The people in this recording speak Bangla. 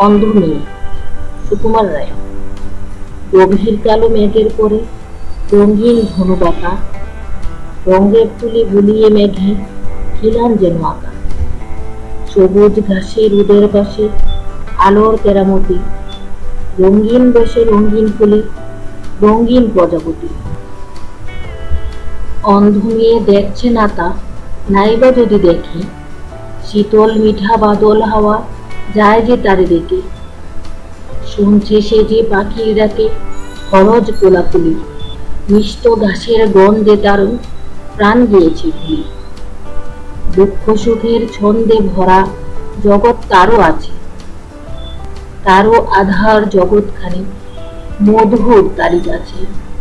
অন্ধ মেয়ে, সুকুমার রায়। গভীর কালো মেঘের পরে রঙিন ধনুবাতা, রঙের তুলি বুলিয়ে মেঘে খিলান যেন আঁকা। সবুজ ঘাসে রোদের পাশে আলোর কেরামতি, রঙিন বেশে রঙিন ফুলে রঙিন প্রজাপতি। অন্ধ মেয়ে দেখছে না তা, নাইবা যদি দেখে, শীতল মিঠা বাদল হাওয়া যায় যে তারে ডেকে। শুনছে সে যে পাখির ডাকে খরজ কোলাকুলি, মিষ্ট ঘাসের গন্ধে তারও প্রাণ গিয়েছে ভুলি। দুঃখ সুখের ছন্দে ভরা জগৎ তারও আছে, তারও আধার জগৎখানি মধুর তারি কাছে।